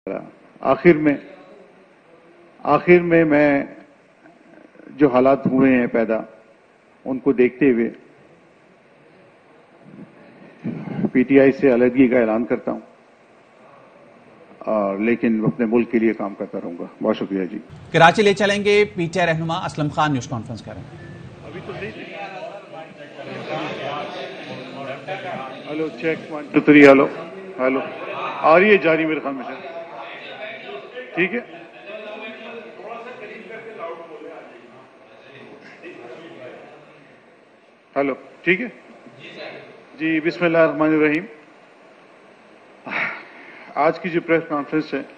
آخر میں میں جو حالات ہوئے ہیں پیدا ان کو دیکھتے ہوئے پی ٹی آئی سے علیحدگی کا اعلان کرتا ہوں، لیکن اپنے ملک کے لیے کام کرتا رہوں گا۔ بہت شکریہ جی۔ کراچی لے چلیں گے پی ٹی آئی رہنما اسلم خان، نیوز کانفرنس کریں۔ ابھی تو نہیں ہلو چیک 1 2 3 ہلو ہلو آ رہی ہے جاری میرے خیال میں سے، ٹھیک ہے۔ ہلو ٹھیک ہے جی۔ بسم اللہ الرحمن الرحیم۔ آج کی جو پریس کانفرنس ہے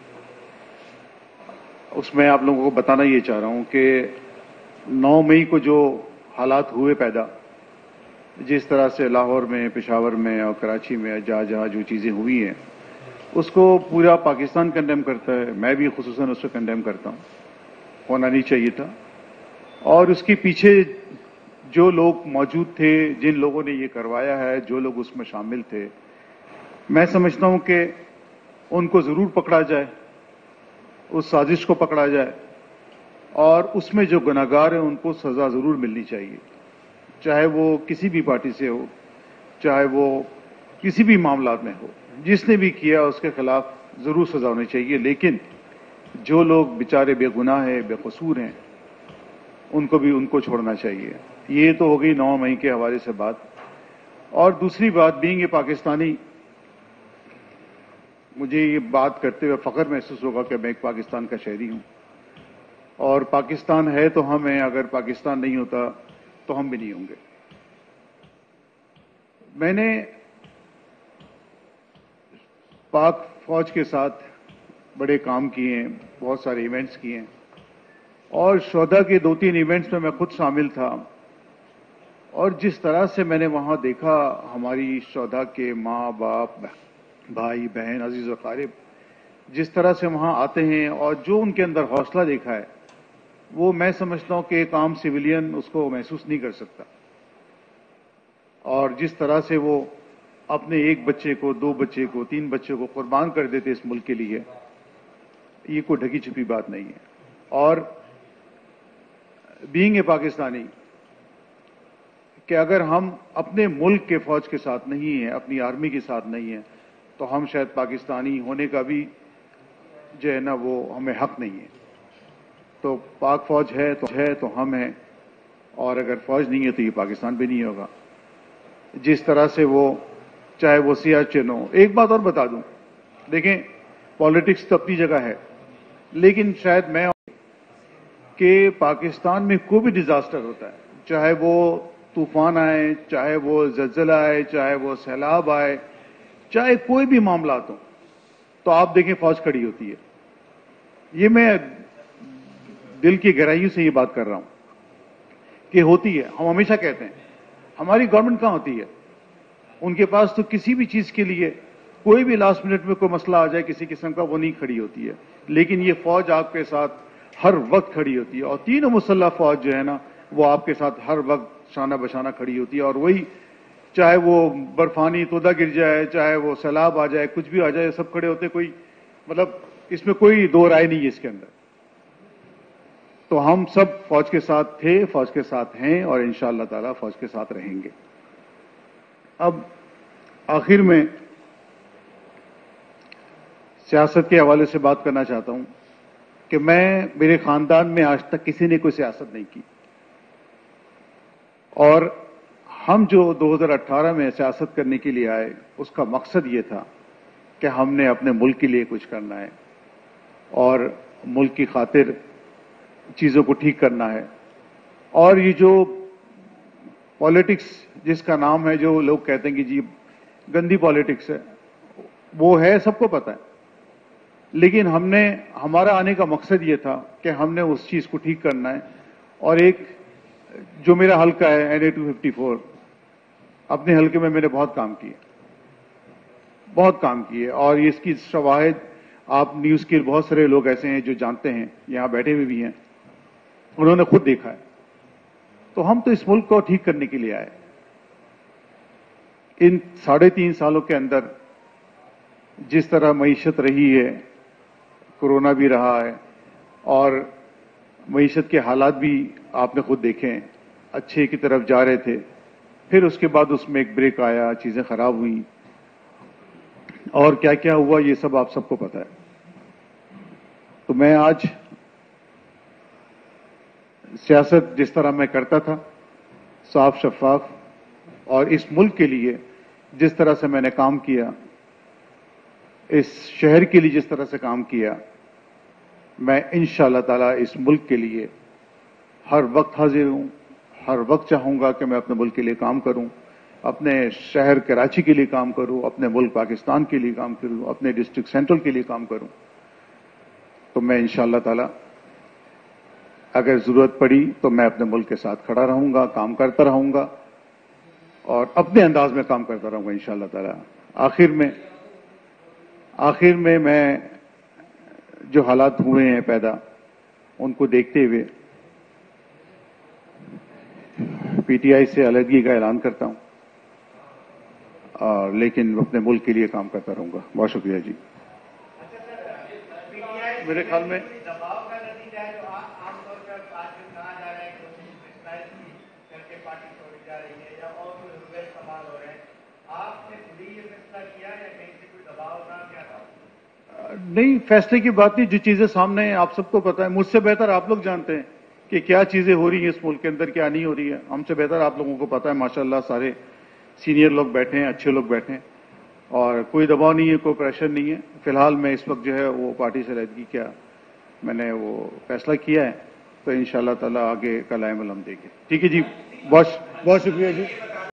اس میں آپ لوگوں کو بتانا یہ چاہ رہا ہوں کہ 9 مئی کو جو حالات ہوئے پیدا، جس طرح سے لاہور میں، پشاور میں اور کراچی میں جہاں جہاں جو چیزیں ہوئی ہیں اس کو پورا پاکستان کنڈیم کرتا ہے، میں بھی خصوصاً اس کو کنڈیم کرتا ہوں، ہونا نہیں چاہیے تھا۔ اور اس کے پیچھے جو لوگ موجود تھے، جن لوگوں نے یہ کروایا ہے، جو لوگ اس میں شامل تھے، میں سمجھتا ہوں کہ ان کو ضرور پکڑا جائے، اس سازش کو پکڑا جائے، اور اس میں جو گناہگار ہیں ان کو سزا ضرور ملنی چاہیے، چاہے وہ کسی بھی پارٹی سے ہو، چاہے وہ کسی بھی معاملات میں ہو، جس نے بھی کیا اس کے خلاف ضرور سزا ہونی چاہیے۔ لیکن جو لوگ بیچارے بے گناہ ہیں، بے قصور ہیں، ان کو چھوڑنا چاہیے۔ یہ تو ہو گئی 9 مئی کے حوالے سے بات۔ اور دوسری بات، بینگ اے پاکستانی، مجھے یہ بات کرتے ہوئے فخر محسوس ہوگا کہ میں ایک پاکستان کا شہری ہوں، اور پاکستان ہے تو ہم ہیں، اگر پاکستان نہیں ہوتا تو ہم بھی نہیں ہوں گے۔ میں نے پاک فوج کے ساتھ بڑے کام کیے ہیں، بہت سارے ایونٹس کیے ہیں، اور شہداء کے 2-3 ایونٹس میں خود شامل تھا، اور جس طرح سے میں نے وہاں دیکھا ہماری شہداء کے ماں باپ، بھائی بہن، عزیز و اقارب جس طرح سے وہاں آتے ہیں اور جو ان کے اندر حوصلہ دیکھا ہے، وہ میں سمجھتا ہوں کہ ایک عام سویلین اس کو محسوس نہیں کر سکتا۔ اور جس طرح سے وہ اپنے 1 بچے کو، 2 بچے کو، 3 بچے کو قربان کر دیتے اس ملک کے لیے، یہ کوئی ڈھکی چھپی بات نہیں ہے۔ اور بینگ اے پاکستانی، کہ اگر ہم اپنے ملک کے فوج کے ساتھ نہیں ہیں، اپنی آرمی کے ساتھ نہیں ہیں، تو ہم شاید پاکستانی ہونے کا بھی جو ہے نا وہ ہمیں حق نہیں ہے۔ تو پاک فوج ہے تو ہم ہیں، اور اگر فوج نہیں ہے تو یہ پاکستان بھی نہیں ہوگا۔ جس طرح سے وہ چاہے وہ سیاچن ہو۔ ایک بات اور بتا دوں، دیکھیں پالیٹکس تو اپنی جگہ ہے، لیکن شاید میں کہ پاکستان میں کوئی بھی ڈیزاسٹر ہوتا ہے، چاہے وہ طوفان آئے، چاہے وہ زلزلہ آئے، چاہے وہ سیلاب آئے، چاہے کوئی بھی معاملات ہوں، تو آپ دیکھیں فوج کھڑی ہوتی ہے۔ یہ میں دل کی گہرائیوں سے یہ بات کر رہا ہوں کہ ہوتی ہے۔ ہم ہمیشہ کہتے ہیں ہماری گورنمنٹ کہاں ہوتی ہے؟ ان کے پاس تو کسی بھی چیز کے لیے کوئی بھی لاسٹ منٹ میں کوئی مسئلہ آ جائے کسی قسم کا، وہ نہیں کھڑی ہوتی ہے، لیکن یہ فوج آپ کے ساتھ ہر وقت کھڑی ہوتی ہے، اور تینوں مسلح فوج جو ہے نا وہ آپ کے ساتھ ہر وقت شانہ بشانہ کھڑی ہوتی ہے۔ اور وہی چاہے وہ برفانی تودہ گر جائے، چاہے وہ سیلاب آ جائے، کچھ بھی آ جائے، سب کھڑے ہوتے، کوئی مطلب اس میں کوئی دو رائے نہیں ہے اس کے اندر۔ تو ہم سب فوج کے ساتھ تھے، فوج کے ساتھ ہیں، اور انشاءاللہ تعالی فوج کے ساتھ رہیں گے۔ اب آخر میں سیاست کے حوالے سے بات کرنا چاہتا ہوں کہ میرے خاندان میں آج تک کسی نے کوئی سیاست نہیں کی، اور ہم جو 2018 میں سیاست کرنے کے لیے آئے اس کا مقصد یہ تھا کہ ہم نے اپنے ملک کے لیے کچھ کرنا ہے، اور ملک کی خاطر چیزوں کو ٹھیک کرنا ہے۔ اور یہ جو پالیٹکس جس کا نام ہے، جو لوگ کہتے ہیں کہ جی گندی پالیٹکس ہے، وہ ہے، سب کو پتہ ہے، لیکن ہمارا آنے کا مقصد یہ تھا کہ ہم نے اس چیز کو ٹھیک کرنا ہے۔ اور ایک جو میرا حلقہ ہے NA 254، اپنے حلقے میں نے بہت کام کیے، اور اس کی شواہد آپ نیوز کے بہت سارے لوگ ایسے ہیں جو جانتے ہیں، یہاں بیٹھے ہوئے بھی ہیں، انہوں نے خود دیکھا ہے۔ تو ہم تو اس ملک کو ٹھیک کرنے کے لیے آئے۔ ان 3.5 سالوں کے اندر جس طرح معیشت رہی ہے، کورونا بھی رہا ہے اور معیشت کے حالات بھی آپ نے خود دیکھے ہیں، اچھے کی طرف جا رہے تھے، پھر اس کے بعد اس میں ایک بریک آیا، چیزیں خراب ہوئیں اور کیا کیا ہوا یہ سب آپ سب کو پتا ہے۔ تو میں آج سیاست جس طرح میں کرتا تھا، صاف شفاف، اور اس ملک کے لیے جس طرح سے میں نے کام کیا، اس شہر کے لیے جس طرح سے کام کیا، میں انشاءاللہ تعالی اس ملک کے لیے ہر وقت حاضر ہوں، ہر وقت چاہوں گا کہ میں اپنے ملک کے لیے کام کروں، اپنے شہر کراچی کے لیے کام کروں، اپنے ملک پاکستان کے لیے کام کروں، اپنے ڈسٹرکٹ سینٹرل کے لیے کام کروں۔ تو میں انشاءاللہ تعالی اگر ضرورت پڑی تو میں اپنے ملک کے ساتھ کھڑا رہوں گا، کام کرتا رہوں گا اور اپنے انداز میں کام کرتا رہوں گا انشاءاللہ تعالی۔ آخر میں میں جو حالات ہوئے ہیں پیدا، ان کو دیکھتے ہوئے پی ٹی آئی سے علیحدگی کا اعلان کرتا ہوں، لیکن اپنے ملک کے لیے کام کرتا رہوں گا۔ بہت شکریہ جی۔ میرے خیال میں دباؤ کا نتیجہ ہے جو عام طور پر آج کل کہا جا رہا ہے کہ کرکٹائز کی کر کے پارٹی چھوڑی جا رہی ہے یا اور کوئی حقوق استعمال ہو رہے ہیں، آپ نے خود ہی یہ فیصلہ کیا یا کہیں سے کوئی دباؤ تھا، کیا تھا؟ نہیں، فیصلے کی بات نہیں، جو چیزیں سامنے ہیں آپ سب کو پتا ہے، مجھ سے بہتر آپ لوگ جانتے ہیں کہ کیا چیزیں ہو رہی ہیں اس ملک کے اندر، کیا نہیں ہو رہی ہے، ہم سے بہتر آپ لوگوں کو پتا ہے۔ ماشاءاللہ سارے سینئر لوگ بیٹھے ہیں، اچھے لوگ بیٹھے ہیں اور کوئی دباؤ نہیں ہے، کوئی پریشر نہیں ہے۔ فی الحال میں اس وقت جو ہے وہ پارٹی سے علیحدگی کیا میں نے وہ فیصلہ کیا ہے، تو انشاءاللہ تعالی آگے کا لائحہ عمل ہم دیں گے۔ ٹھیک ہے جی، بہت شکریہ جی۔